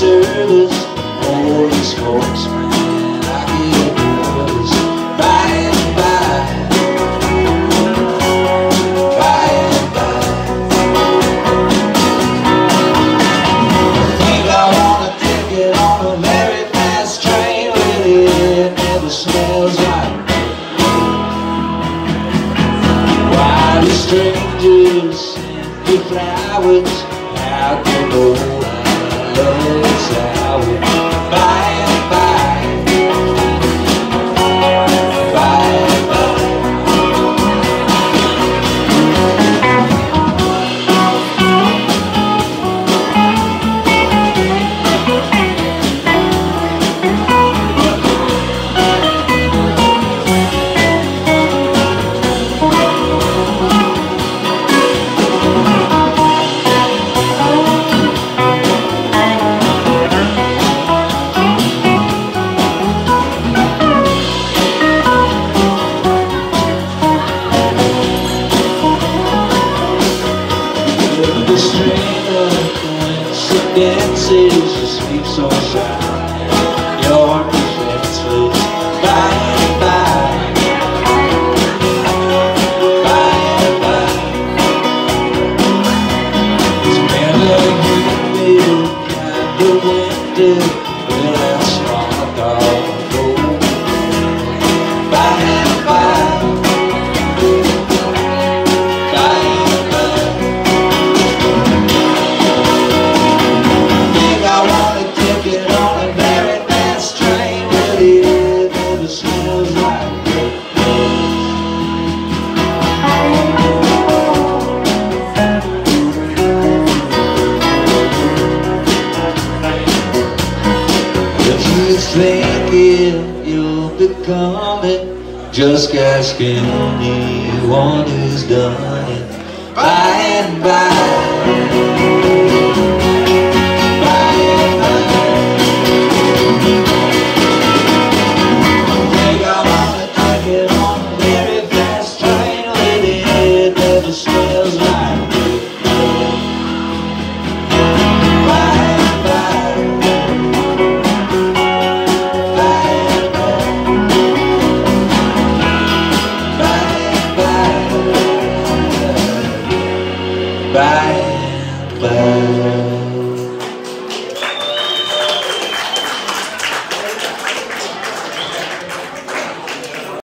service for the spokesman. I get nervous by and by, by and by. I think I want a ticket on a very fast train where the air never smells like why do strangers send me flowers out the door? It's how it by and by, by and by. The strain of coincidences, you speak so shy, you're defenseless by and by, by and by. It's never humid kind of winter, well that's smart dog go by and by. Thinking you'll become it, just ask anyone who's done it by and by. Bye, bye.